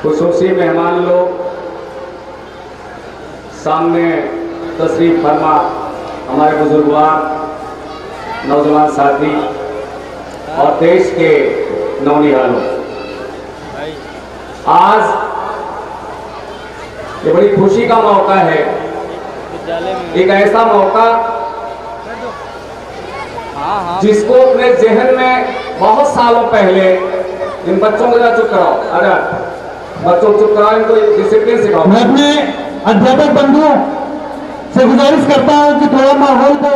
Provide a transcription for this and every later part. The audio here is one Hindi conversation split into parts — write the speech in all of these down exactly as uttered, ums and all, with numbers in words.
खुसूसी मेहमान लोग, सामने तशरीफ फरमा हमारे बुजुर्गवार, नौजवान साथी और देश के नौनिहालों, आज ये बड़ी खुशी का मौका है। एक ऐसा मौका जिसको अपने जहन में बहुत सालों पहले, इन बच्चों को जरा चुप कराओ, अरे बच्चों चुप कराओ, इनको डिसिप्लिन सिखाओ। मैं अपने अध्यापक बंधुओं से गुजारिश करता हूं कि थोड़ा माहौल को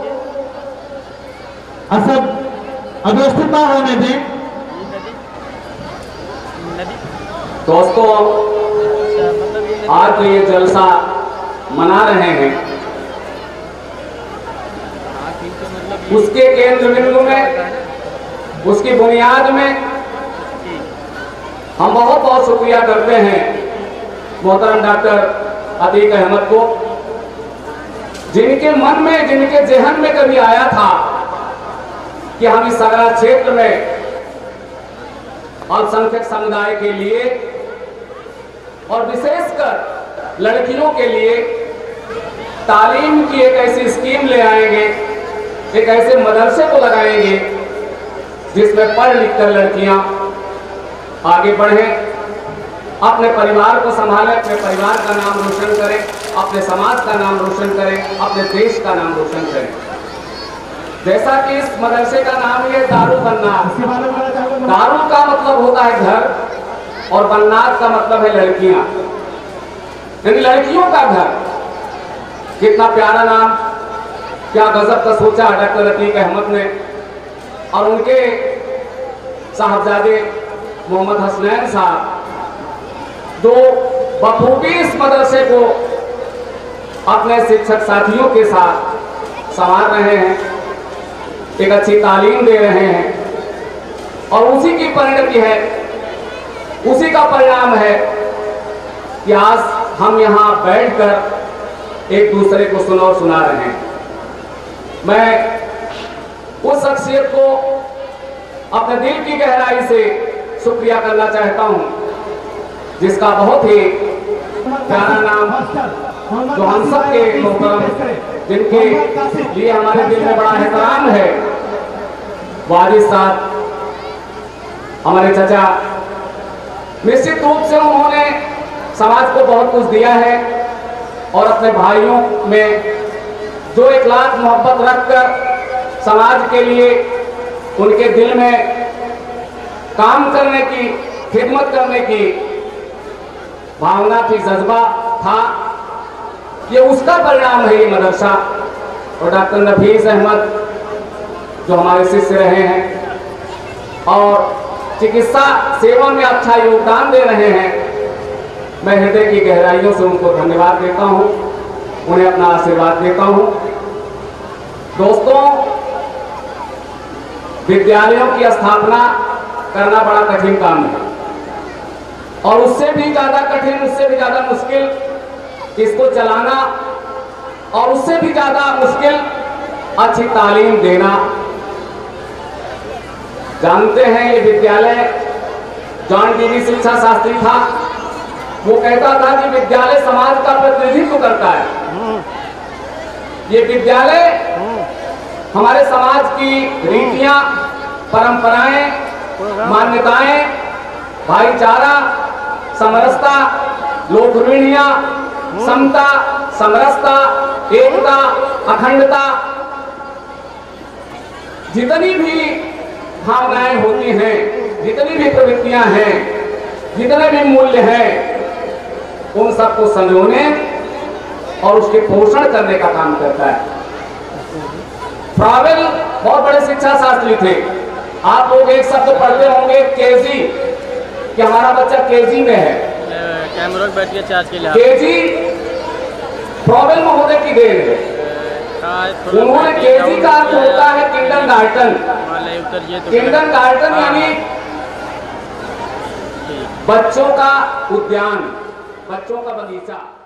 असब अव्यवस्थित ना होने दें। दोस्तों, आज तो ये जलसा मना रहे हैं, उसके केंद्र बिंदु में, उसकी बुनियाद में हम बहुत बहुत शुक्रिया करते हैं मोहतरम डॉक्टर अतीक अहमद को, जिनके मन में, जिनके जहन में कभी आया था कि हम इस सगरा क्षेत्र में अल्पसंख्यक समुदाय के लिए और विशेषकर लड़कियों के लिए तालीम की एक ऐसी स्कीम ले आएंगे, एक ऐसे मदरसे को लगाएंगे जिसमें पढ़ लिख कर लड़कियां आगे बढ़ें, अपने परिवार को संभालें, अपने परिवार का नाम रोशन करें, अपने समाज का नाम रोशन करें, अपने देश का नाम रोशन करें। जैसा कि इस मदरसे का नाम है दारुल बन्नात। दारुल का मतलब होता है घर और बन्नात का मतलब है लड़कियां, यानी लड़कियों का घर। कितना प्यारा नाम, क्या गजब का सोचा डॉक्टर अतीक अहमद ने और उनके साहबजादे मोहम्मद हसनैन साहब, जो बखूबी इस मदरसे को अपने शिक्षक साथियों के साथ संभाल रहे हैं, एक अच्छी तालीम दे रहे हैं और उसी की परिणति है, उसी का परिणाम है कि आज हम यहाँ बैठकर एक दूसरे को सुना और सुना रहे हैं। मैं उस शख्सियत को अपने दिल की गहराई से शुक्रिया करना चाहता हूं, जिसका बहुत ही प्यारा नाम, जो हम सब के मोहतरम, जिनके लिए हमारे दिल में बड़ा एहतराम है, वाजिद साहब, हमारे चाचा। निश्चित रूप से उन्होंने समाज को बहुत कुछ दिया है और अपने भाइयों में जो एक लाख मोहब्बत रखकर समाज के लिए उनके दिल में काम करने की, खिदमत करने की भावना थी, जज्बा था, ये उसका परिणाम है ये मदरसा। और डॉक्टर नफीस अहमद जो हमारे शिष्य रहे हैं और चिकित्सा सेवा में अच्छा योगदान दे रहे हैं, मैं हृदय की गहराइयों से उनको धन्यवाद देता हूं, उन्हें अपना आशीर्वाद देता हूं। दोस्तों, विद्यालयों की स्थापना करना बड़ा कठिन काम है और उससे भी ज्यादा कठिन, उससे भी ज्यादा मुश्किल इसको चलाना और उससे भी ज्यादा मुश्किल अच्छी तालीम देना। जानते हैं ये विद्यालय, जॉन डीवी शिक्षा शास्त्री था, वो कहता था कि विद्यालय समाज का प्रतिनिधित्व करता है। ये विद्यालय हमारे समाज की रीतियां, परंपराएं, मान्यताएं, भाईचारा, समरसता, लोकरूढ़ियां, समता, समरसता, एकता, अखंडता, जितनी भी भावनाएं होती हैं, जितनी भी प्रवृत्तियां हैं, जितने भी मूल्य हैं, उन सबको संजोने और उसके पोषण करने का काम करता है। फ्रावेल बहुत बड़े शिक्षा शास्त्री थे। आप लोग एक शब्द पढ़ते होंगे केजी, कि हमारा बच्चा केजी में है। कैमरा बैठ के चार्ज के लिए केजी फ्रावेल महोदय की देन है। उन्होंने केजी का अर्थ होता है किंडरगार्टन। किंडरगार्टन यानी बच्चों का उद्यान, बच्चों का बगीचा।